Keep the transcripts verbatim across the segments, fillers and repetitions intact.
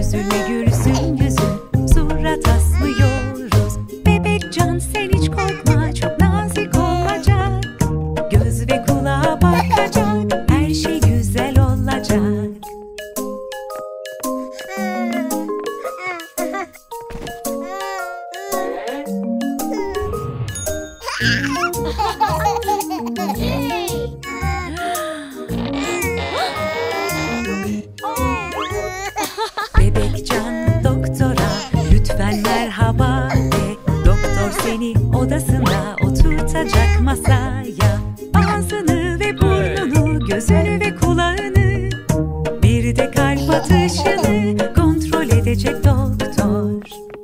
Üzülme gülsün yüzün, surat asmıyoruz. Bebek can sen hiç korkma, çok nazik olacak. Göz ve kulağa bakacak, her şey güzel olacak. Bebekcan doktora lütfen merhaba de. Doktor seni odasında oturtacak masaya. Ağzını ve burnunu, gözünü ve kulağını, bir de kalp atışını kontrol edecek doktor.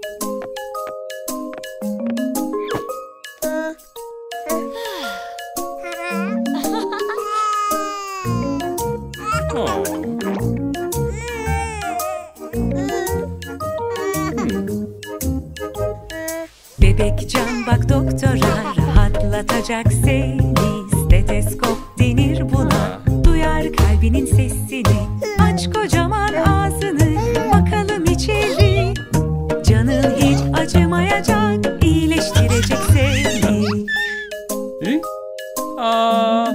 Bebekcan bak doktora, rahatlatacak seni. Steteskop denir buna, duyar kalbinin sesini. Aç kocaman ağzını, bakalım içeri. Canın hiç acımayacak, iyileştirecek seni. Hı? Aa.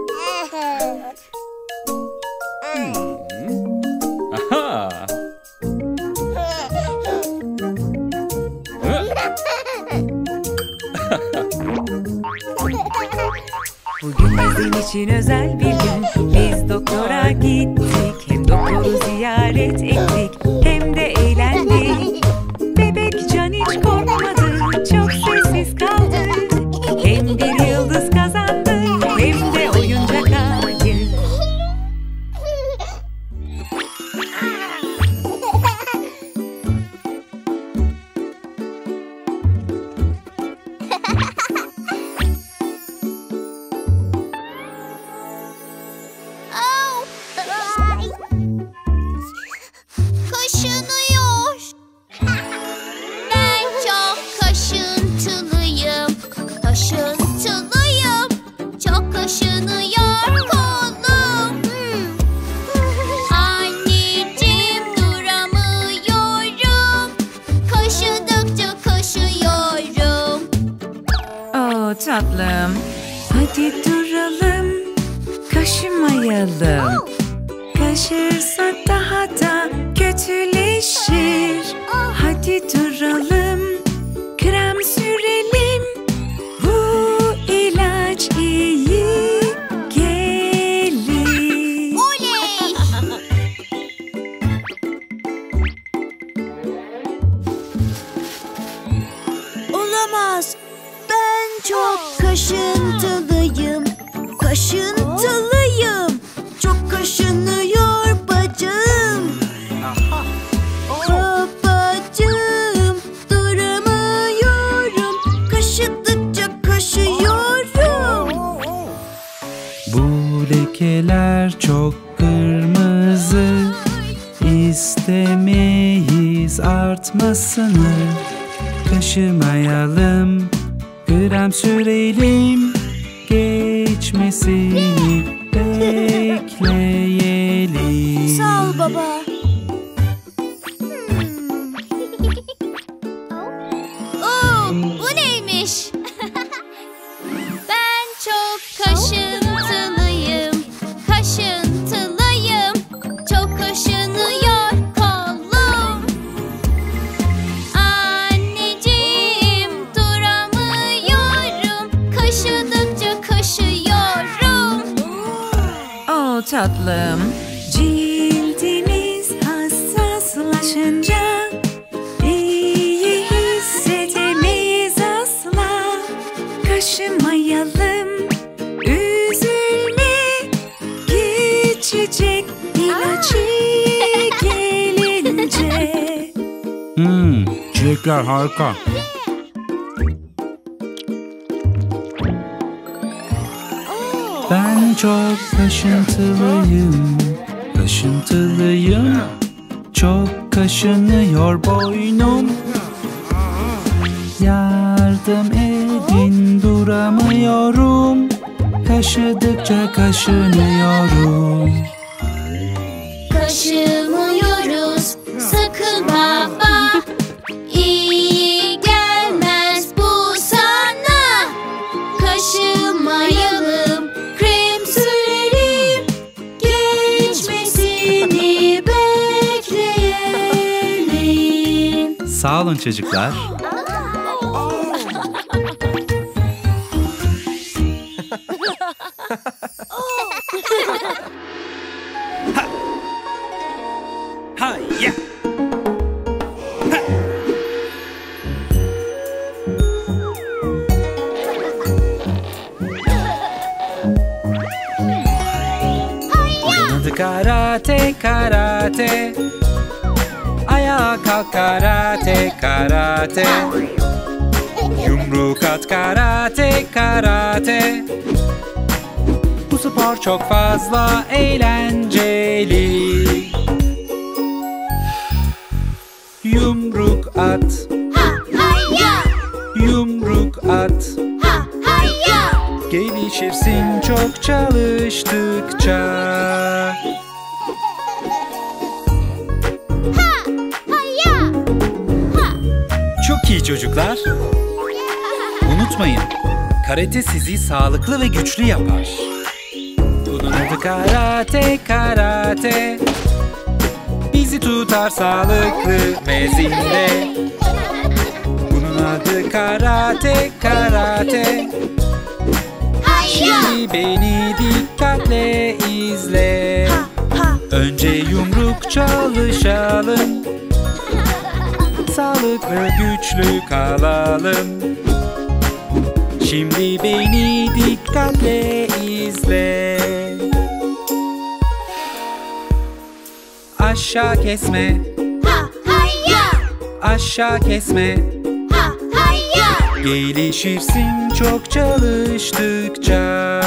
Aha. Bugün bizim için özel bir gün. Biz doktora gittik, hem doktoru ziyaret ettik, hem de eğlendik. Bebekcan hiç korkmadı, çok sessiz kaldı. Hem bir yıldız kazandı, hem de oyuncak ayı. Kaşınıyor. Ben çok kaşıntılıyım. Kaşıntılıyım. Çok kaşınıyor kolum. Anneciğim duramıyorum. Kaşıdıkça kaşıyorum. Oh tatlım, hadi duralım, kaşımayalım. Kaşırsak daha da kötüleşir. Hadi duralım, krem sürelim. Bu ilaç iyi gelir. Oley! Olamaz. Ben çok kaşıntılıyım. Kaşıntılıyım. Çok kaşınıyor bacağım. Babacığım duramıyorum. Kaşıdıkça kaşıyorum. Bu lekeler çok kırmızı, İstemeyiz artmasını. Kaşımayalım, krem sürelim. Geçmesini bekleyelim. Sağ ol baba. Oo, bu neymiş? Ben çok kaşıntılıyım. Kaşıntılıyım. Çok kaşınıyor kolum. Anneciğim duramıyorum. Kaşıdıkça kaşıyorum. Oh tatlım, cildimiz hassaslaşınca iyi hissedemeyiz asla. Kaşımayalım, üzülme, geçecek ilaç iyi gelince. Hmm, çilekler harika. Ben çok kaşıntılıyım, kaşıntılıyım. Çok kaşınıyor boynum. Yardım edin, duramıyorum. Kaşıdıkça kaşınıyorum. Kaşımıyoruz, sakın Sağ olun çocuklar. Ha. Ha, yeah. Ha. Bunun adı karate, karate. Ayağa kalk karate, karate. Yumruk at karate, karate. Bu spor çok fazla eğlenceli. Yumruk at, Ha hayya, yumruk at. ha hayya. Gelişirsin çok çalıştıkça. Ha hayya. Ha. Çok iyi çocuklar. Unutmayın, karate sizi sağlıklı ve güçlü yapar. Bunun adı karate, karate. Bizi tutar sağlıklı ve zinde. Bunun adı karate, karate. Hayya. Şimdi beni dikkatle izle. Ha ha. Önce yumruk çalışalım. Sağlıklı, güçlü kalalım. Şimdi beni dikkatle izle. Aşağı kesme, Ha hayya. aşağı kesme. Ha hayya. Gelişirsin çok çalıştıkça.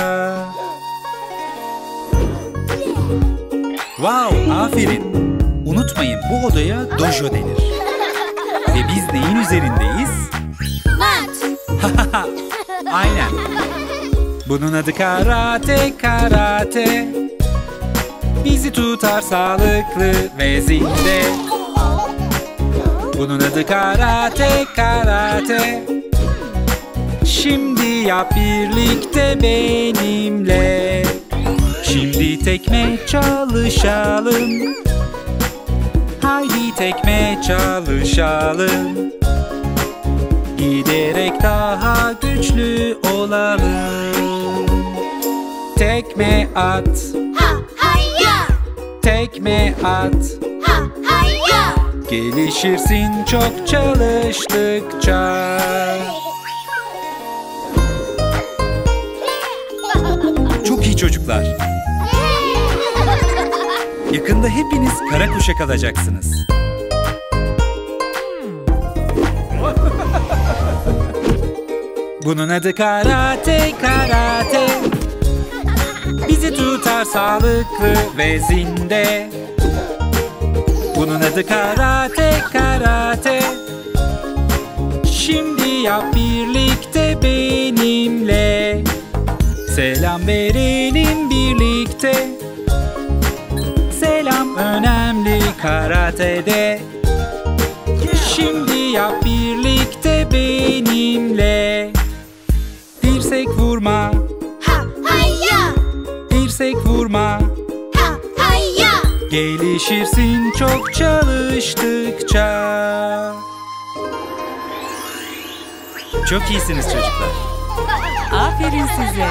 Wow, aferin. Unutmayın, bu odaya dojo denir. Ve biz neyin üzerindeyiz? Mat. Aynen. Bunun adı karate, karate. Bizi tutar sağlıklı ve zinde. Bunun adı karate, karate. Şimdi yap birlikte benimle. Şimdi tekme çalışalım. Haydi tekme çalışalım. Giderek daha güçlü olalım. Tekme at, Ha hayya. tekme at. Ha hayya. Gelişirsin çok çalıştıkça. Çok iyi çocuklar. Yakında hepiniz kara kuşak alacaksınız. Bunun adı karate, karate. Bizi tutar sağlıklı ve zinde. Bunun adı karate, karate. Şimdi yap birlikte benimle. Selam verelim birlikte. Selam önemli karatede. Şimdi yap birlikte benimle. Dirsek vurma, Ha hayya. dirsek vurma. Ha hayya. Gelişirsin çok çalıştıkça. Çok iyisiniz çocuklar. Aferin size.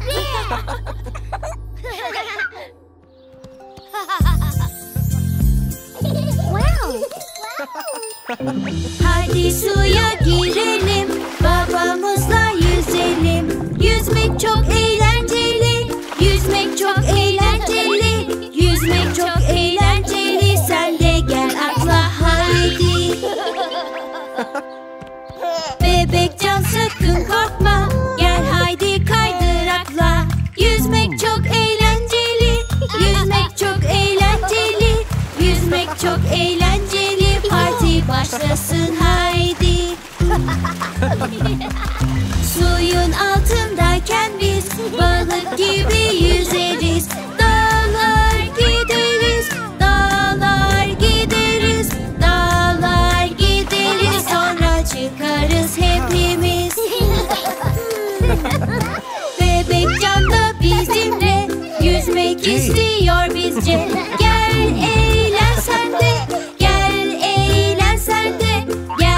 Hadi suya girelim, babamızla yüzelim. Yüzmek çok eğlenceli, yüzmek çok eğlenceli, yüzmek çok eğlenceli. Sen de gel atla haydi. Bebekcan sakın korkma, gel haydi kaydırakla. Yüzmek çok eğlenceli, yüzmek çok eğlenceli, yüzmek çok eğlenceli. Parti başlasın haydi. Suyun altındayken biz balık gibi yüzeriz. Dağlar gideriz, dağlar gideriz, dağlar gideriz. Sonra çıkarız hepimiz. Bebekcan da bizimle yüzmek istiyor bizce. Gel eğlen sen de, gel eğlen sen de, gel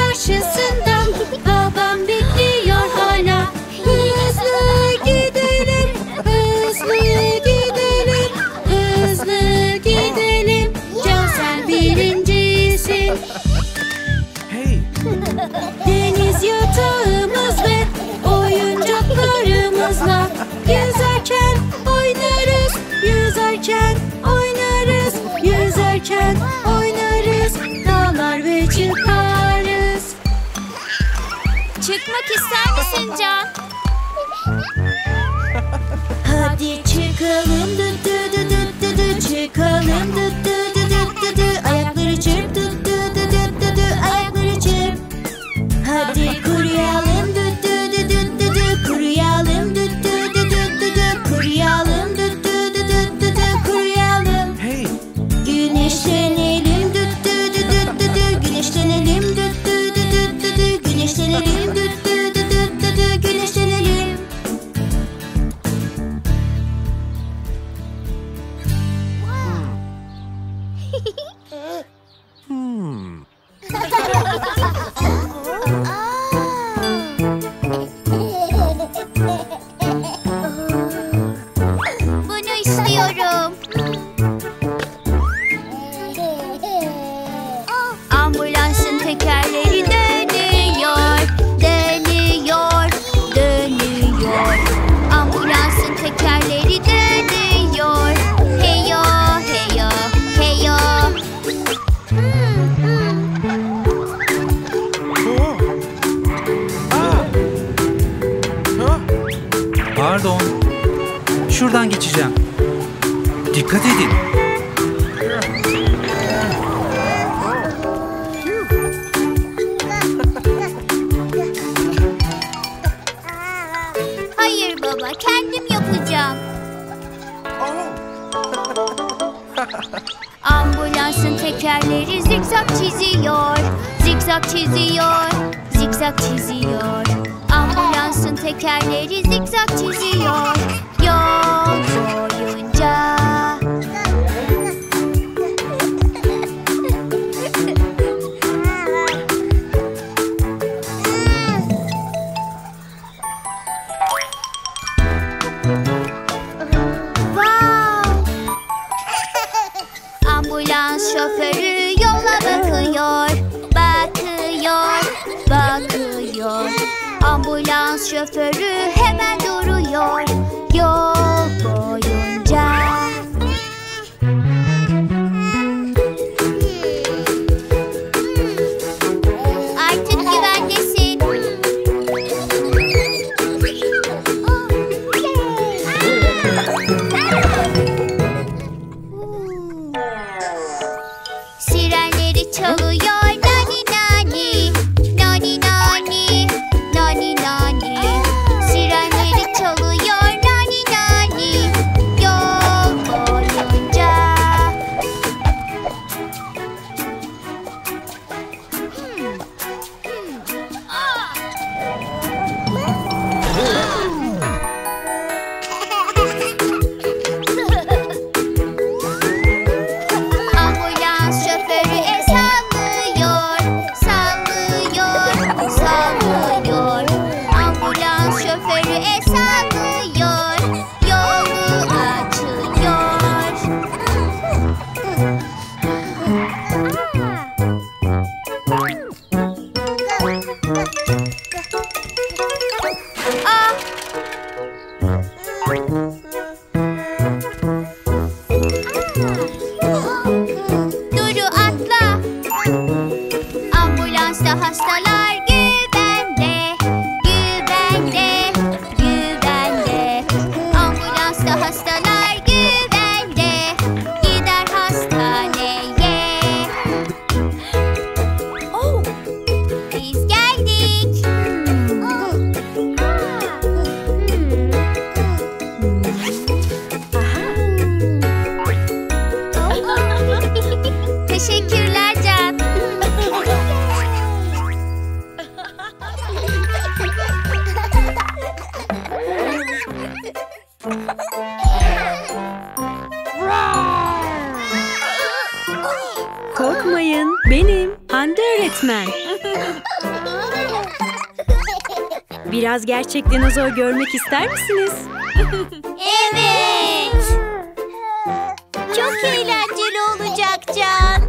karşısında. Babam bekliyor hala. Hızlı gidelim, hızlı gidelim, hızlı gidelim. Can sen birincisin. Deniz yatağımız ve oyuncaklarımızla yüzerken oynarız, yüzerken oynarız, yüzerken oynarız. Dağlar ve çıkarız. Çıkmak ister misin Can? Hadi çıkalım dı dı dı dı dı dı. Çıkalım dı dı dı dı dı dı. Ayakları çırp dı dı dı dı dı dı. Ayakları çırp. Hadi kuruyalım dı dı dı dı dı dı. Kuruyalım dı dı dı dı dı dı. Kuruyalım dı dı dı dı dı dı. Kuruyalım. Güneşlenelim dı dı dı dı dı dı. Güneşlenelim dı dı dı dı dı dı. Güneşlenelim dı dı dı dı dı dı. Güneşlenelim. Bunu istiyorum. Ambulansın tekerleri dönüyor, dönüyor, dönüyor. Ambulansın tekerleri dönüyor. Heyo, heyo, heyo. Pardon. Şuradan geçeceğim. Dikkat edin. Hayır baba, kendim yapacağım. Ambulansın tekerleri zikzak çiziyor, zikzak çiziyor, zikzak çiziyor. Ambulansın tekerleri zikzak çiziyor yol boyunca. Ambulans şoförü yola bakıyor, bakıyor, bakıyor. Ambulans şoförü hemen duruyor yol boyunca. Artık güvendesin. Sirenleri çalıyor nani nani, nani nani, nani nani. Sirenleri çalıyor nani nani, yol boyunca. Hmm. Hmm. Aa! Ambulans şoförü el sallıyor, sallıyor, sallıyor. Ambulans şoförü el sallıyor, yolu açıyor. Ah! Duru atla. Ambulansta hastalar güvende, güvende, güvende. Ambulansta hastalar güvende, gider hastaneye. Oh, biz geldik. Teşekkürler Can. Biraz gerçek dinozor görmek ister misiniz? Evet. Çok eğlenceli olacak Can.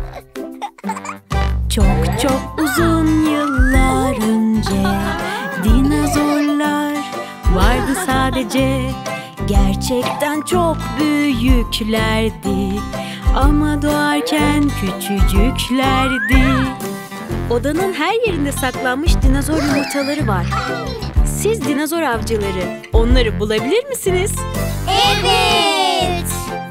Çok çok uzun yıllar önce dinozorlar vardı sadece. Gerçekten çok büyüklerdi ama doğarken küçücüklerdi. Odanın her yerinde saklanmış dinozor yumurtaları var. Siz dinozor avcıları onları bulabilir misiniz? Evet.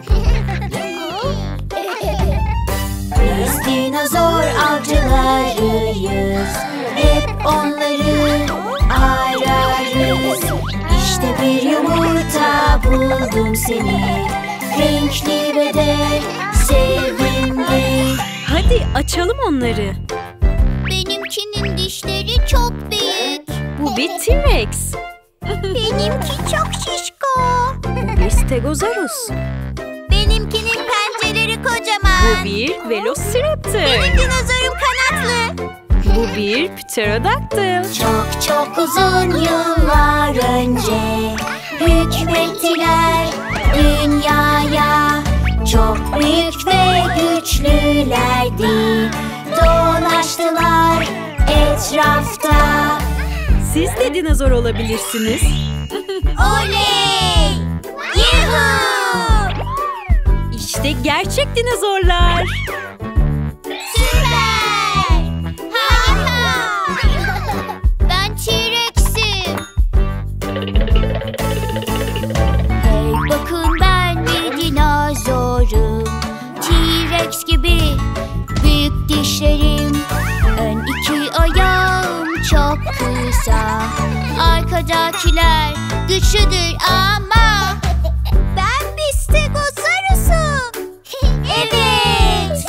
Biz dinozor avcılarıyız. Hep onları ararız. İşte bir yumurta buldum seni. Renkli ve de sevimli. Hadi açalım onları. Benimkinin dişleri çok büyük. Bu bir T-Rex. Benimki çok şişko. Bu bir Stegosaurus. Benimkinin pençeleri kocaman. Bu bir Velociraptor. Benim dinozorum kanatlı. Bu bir Pterodactyl. Çok çok uzun yıllar önce hükmettiler dünyaya. Çok büyük ve güçlülerdi. Dolaştılar etrafta. Siz de dinozor olabilirsiniz. Oley! Yuhuu! İşte gerçek dinozorlar. Süper! Harika! Ben T-Rex'im. Hey bakın ben bir dinozorum. T-Rex gibi büyük dişlerim. Ön iki ayağım çok kısa. Arkadakiler güçlüdür ama ben bir Stegosaurus'um. Evet.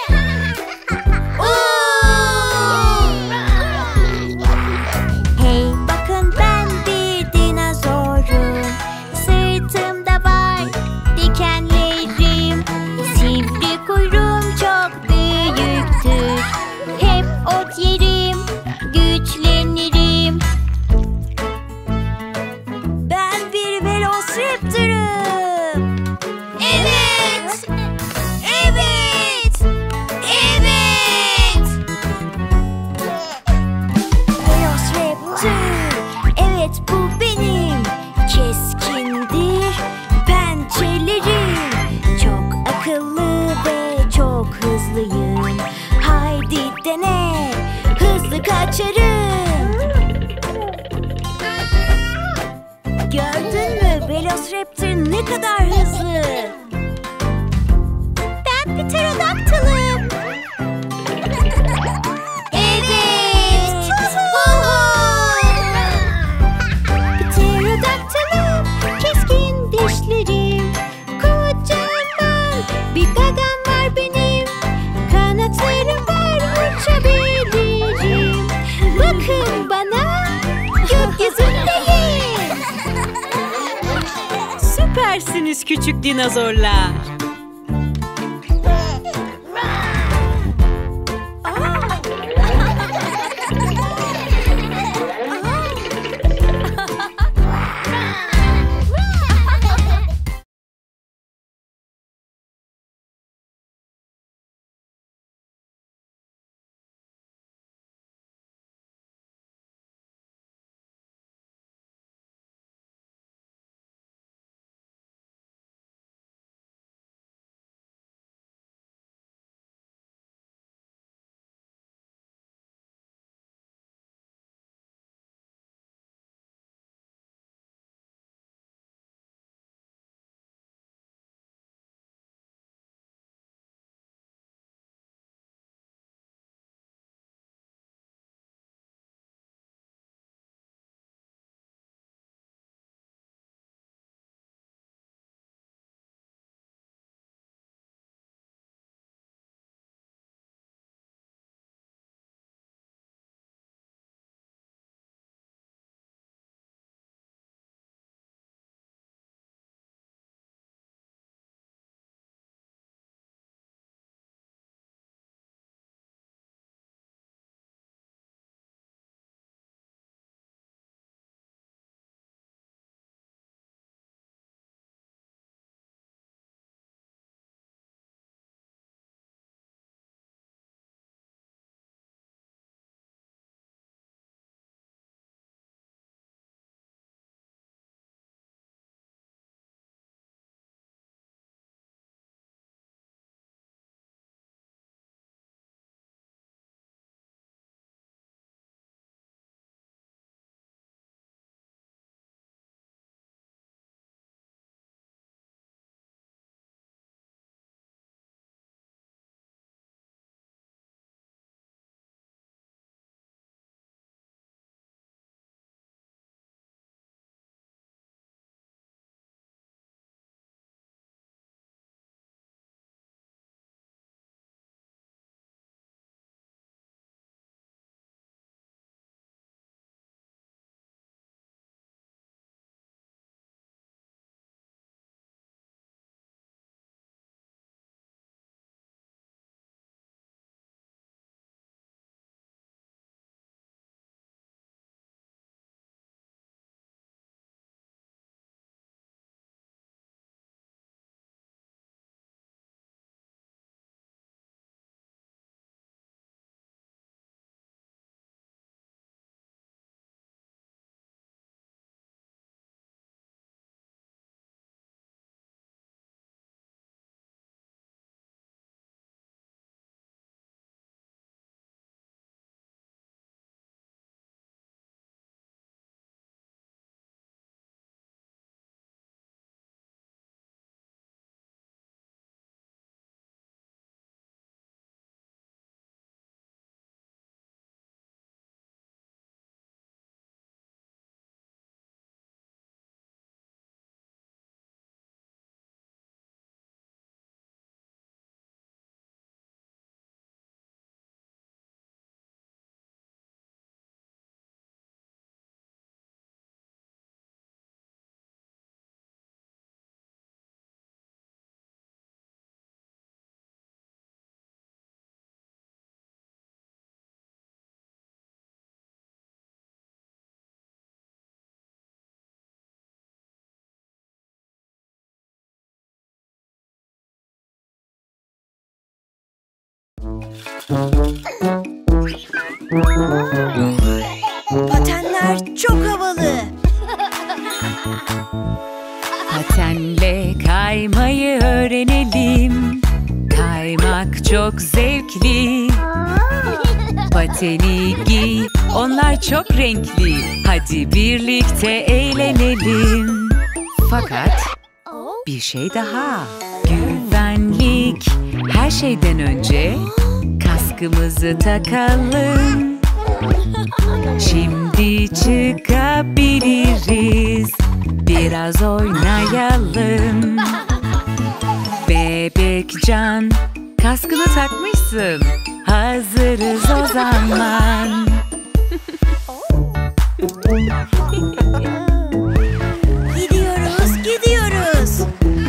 Hey bakın ben bir dinozorum. Sırtımda var dikenlerim. Sivri kuyruğum çok büyüktür. Hep ot yerim, güçlenirim. Ben bir Velociraptor'um. Evet. Evet. Evet. Velociraptor. Evet bu benim. Keskindir pençelerim. Çok akıllı ve çok hızlıyım. Haydi dene, hızlı kaçarım. Gördün mü Velociraptor ne kadar hızlı? Ben Pterodaktılım. Evet. Pterodaktılım, keskin dişlerim. Kocaman bir gagam var benim. Kanatlarım var, uçabilirim. Bakın bana, gökyüzündeyim. Süpersiniz küçük dinozorlar. Patenler çok havalı. Patenle kaymayı öğrenelim. Kaymak çok zevkli. Pateni giy, onlar çok renkli. Hadi birlikte eğlenelim. Fakat bir şey daha. Güvenlik. Her şeyden önce kaskımızı takalım. Şimdi çıkabiliriz. Biraz oynayalım. Bebekcan, kaskını takmışsın. Hazırız o zaman. Gidiyoruz, gidiyoruz.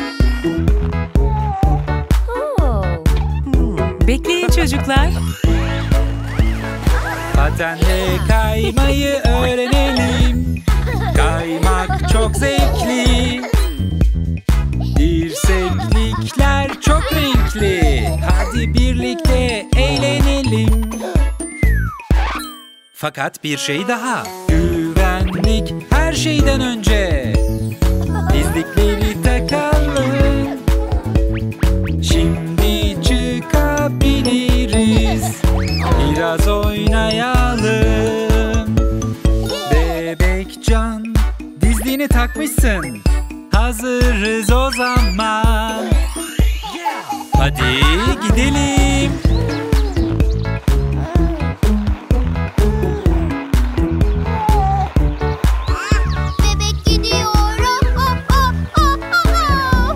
Bekleyin çocuklar. Patenle kaymayı öğrenelim. Kaymak çok zevkli. Dirseklikler çok renkli. Hadi birlikte eğlenelim. Fakat bir şey daha. Güvenlik her şeyden önce. Dizlikleri takalım. Şimdi çıkabiliriz. Biraz oynayalım. Bebekcan, dizliğini takmışsın. Hazırız o zaman. Hadi gidelim. Bebek gidiyor. Oh, oh, oh, oh, oh.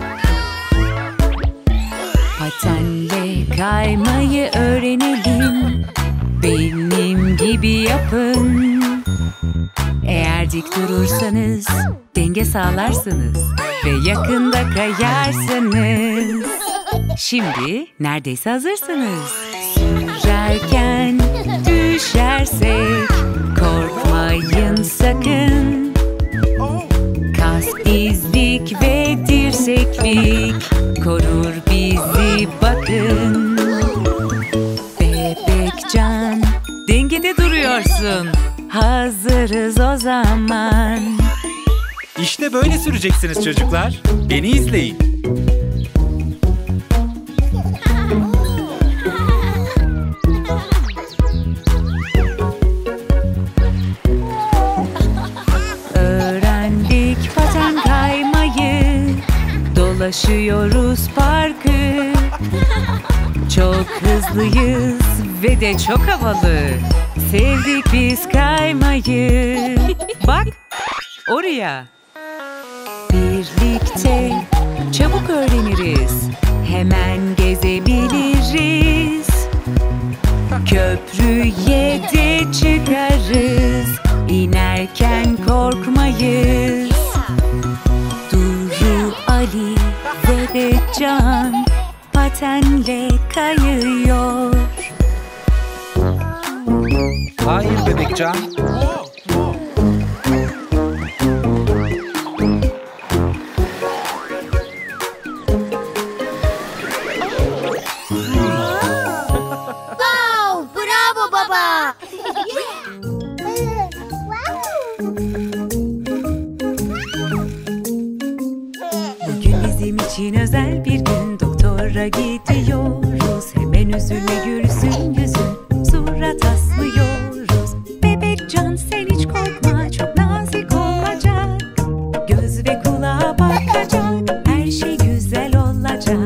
Patenle kaymayı öğrenelim. Benim gibi yapın. Eğer dik durursanız denge sağlarsınız ve yakında kayarsınız. Şimdi neredeyse hazırsınız. Sürerken düşersek korkmayın sakın. Kask, dizlik ve dirseklik korur bizi bakın. Bebekcan, dengede duruyorsun. Hazırız o zaman. İşte böyle süreceksiniz çocuklar. Beni izleyin. Öğrendik paten kaymayı. Dolaşıyoruz parkı. Çok hızlıyız ve de çok havalı. Sevdik biz kaymayı. Bak oraya. Birlikte çabuk öğreniriz. Hemen gezebiliriz. Köprüye de çıkarız. İnerken korkmayız. Duru, Ali ve de Can patenle kayıyor. Hayır Bebekcan. Wow, bravo baba. Bugün bizim için özel bir gün. Doktora gidiyoruz. Hemen üzülme gülsün yüzün. Surat asmıyoruz. Bebekcan sen hiç korkma. Çok nazik olacak. Göz ve kulağa bakacak. Her şey güzel olacak.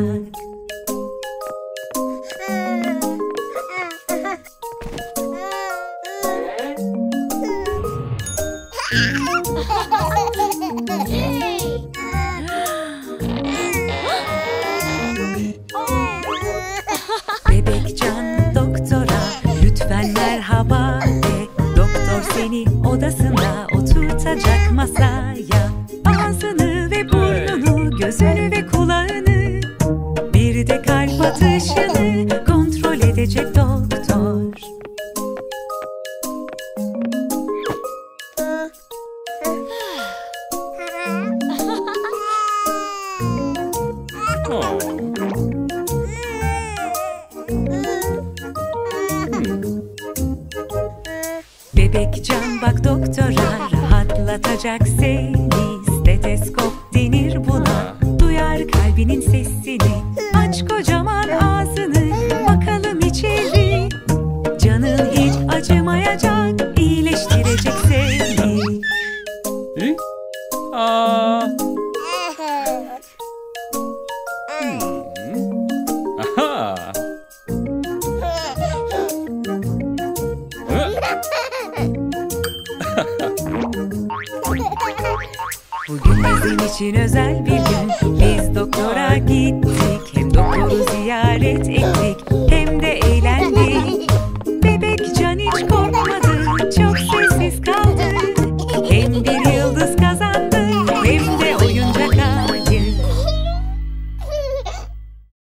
Bebekcan doktora lütfen merhaba de. Doktor seni odasında oturtacak masaya. Ağzını ve burnunu, gözünü ve kulağını, bir de kalp atışını kontrol edecek doktor. Oh. Bebekcan bak doktora, rahatlatacak seni. Steteskop denir buna, duyar kalbinin sesini. Aç kocaman ağzını, bakalım içeri. Canın hiç acımayacak, iyileştirecek seni. İ? Aa. Aha. Bugün bizim için özel bir gün. Biz doktora gittik.